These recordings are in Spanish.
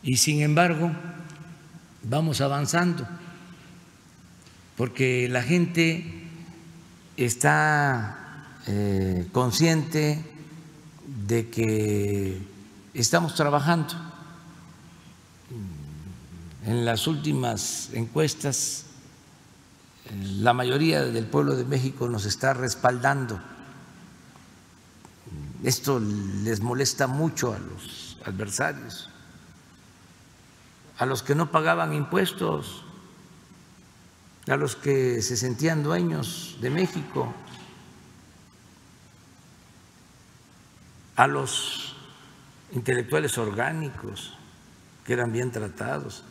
Y sin embargo, vamos avanzando, porque la gente está consciente de que estamos trabajando. En las últimas encuestas, la mayoría del pueblo de México nos está respaldando. Esto les molesta mucho a los adversarios, a los que no pagaban impuestos, a los que se sentían dueños de México, a los intelectuales orgánicos que eran bien tratados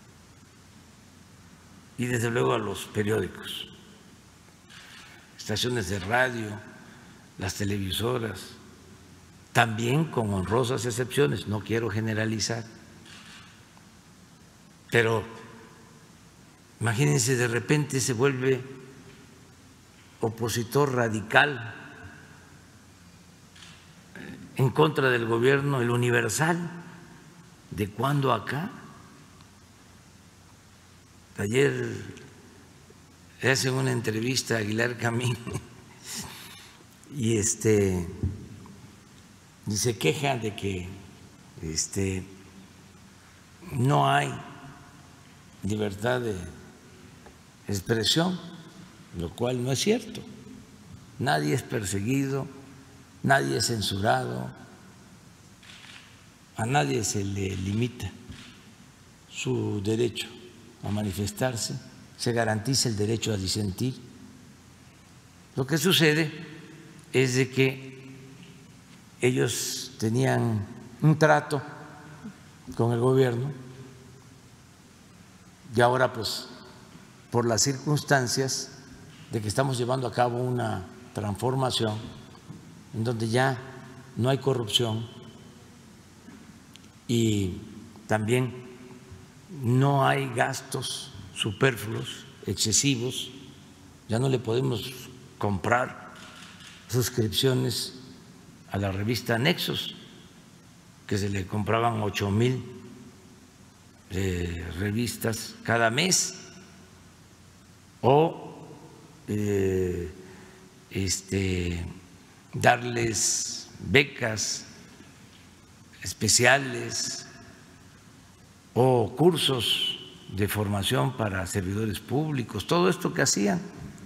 y desde luego a los periódicos, estaciones de radio, las televisoras, también con honrosas excepciones, no quiero generalizar, pero imagínense, de repente se vuelve opositor radical en contra del gobierno, el Universal. ¿De cuándo acá? Ayer le hacen una entrevista a Aguilar Camín y se queja de que no hay libertad de expresión, lo cual no es cierto. Nadie es perseguido, nadie es censurado, a nadie se le limita su derecho a manifestarse, se garantiza el derecho a disentir. Lo que sucede es de que ellos tenían un trato con el gobierno y ahora, pues, por las circunstancias de que estamos llevando a cabo una transformación en donde ya no hay corrupción y también no hay gastos superfluos, excesivos, ya no le podemos comprar suscripciones a la revista Nexos, que se le compraban 8,000 revistas cada mes, o darles becas especiales o cursos de formación para servidores públicos, todo esto que hacían,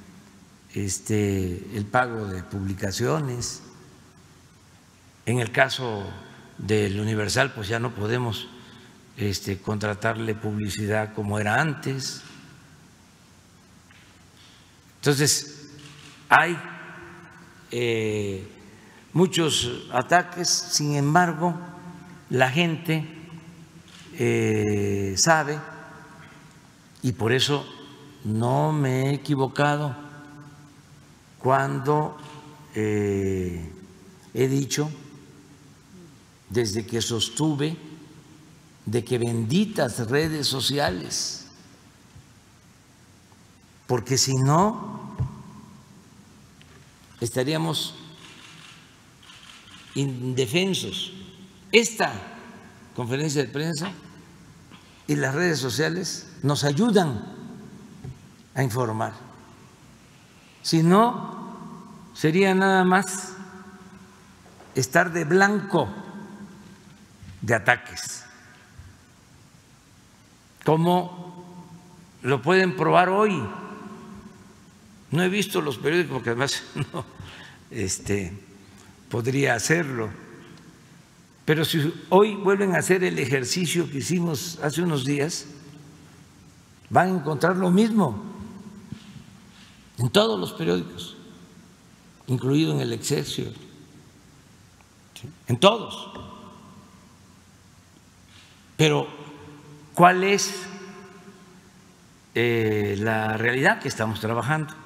el pago de publicaciones. En el caso del Universal, pues ya no podemos contratarle publicidad como era antes. Entonces, hay muchos ataques, sin embargo, la gente sabe, y por eso no me he equivocado cuando he dicho, desde que sostuve, de que benditas redes sociales, porque si no estaríamos indefensos. Esta conferencia de prensa y las redes sociales nos ayudan a informar. Si no, sería nada más estar de blanco de ataques, como lo pueden probar hoy. No he visto los periódicos porque además no podría hacerlo, pero si hoy vuelven a hacer el ejercicio que hicimos hace unos días, van a encontrar lo mismo en todos los periódicos, incluido en el Excelsior, en todos. Pero ¿cuál es la realidad? Que estamos trabajando.